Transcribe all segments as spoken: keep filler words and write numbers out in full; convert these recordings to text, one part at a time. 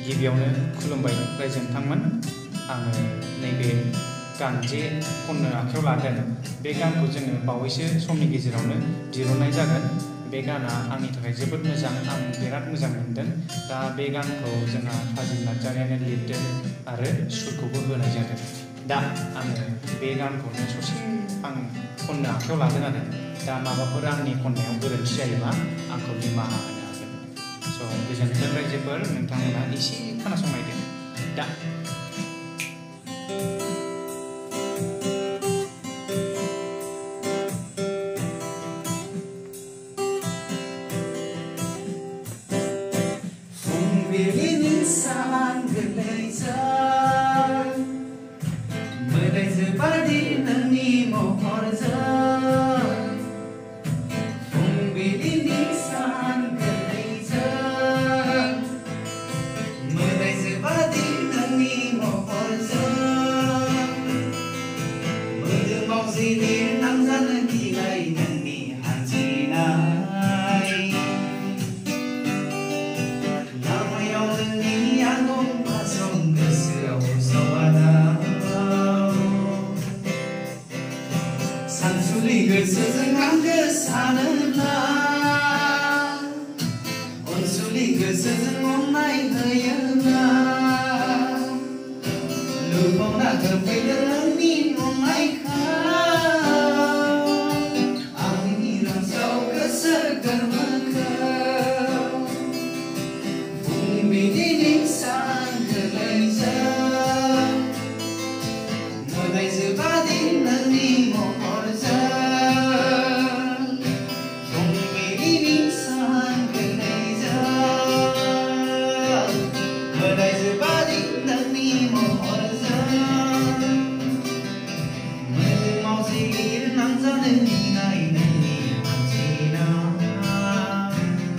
गिबियावनो खुलुमबाय रायजोनथांमोन। आङो नैबे गान जे खननो आखायाव लादों बे गानखौ जोङो बावैसो समनि गेजेरावनो दिरुननाय जागोन। बे गाना आंनि थाखाय जोबोद मोजां, आं बिराद मोजां मोनदों। दा बे गानखौ जोंहा थाजिम नार्जारियानो लिरदों आरो सुरखौबो होनाय जादों। दा आङो बे गानखौनो ससे आं खननो आखायाव लादों आरो दा माबाफोर आंनि खननायाव गोरोन्थि जायोबा आंखौ निमाहा होनो हागोन। स' गोजोन्थों रायजोफोर, नोंथांमोना एसे खोनासंनायदो। दा फुंबिलिनि सान गोरलैजों मोदायजो बादि नोंनि महरजों, फुंबिलिनि सान गोरलैजों मोदायजो बादि नोंनि महरजों, मोदोमाव जिलिर नांजानो गिनाय नोंनि हान्थिनाय, लामायाव नोंनि आगम आसम गोसोआव सावगादाव, सानसुलि गोसोजों आंगो सानोब्ला अनसुलि गोसोजों अननाय होयोब्ला, लुबावना होफैदों नोंनि अननायखौ आंनि रावसाव गोसो गोरबोखौ। फुंबिलिनि सान गोरलैजों मोदायजो बादि नोंनि महरजों, फुंबिलिनि सान गोरलैजों मोदायजो बादि नोंनि महरजों, मोदोमाव जिलिर नांजानो गिनाय नोंनि हान्थिनाय,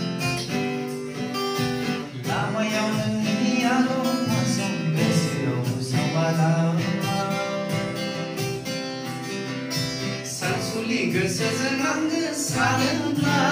लामायाव नोंनि आगम आसम गोसोआव सावगादाव, सानसुलि गोसोजों आंगो सानोब्ला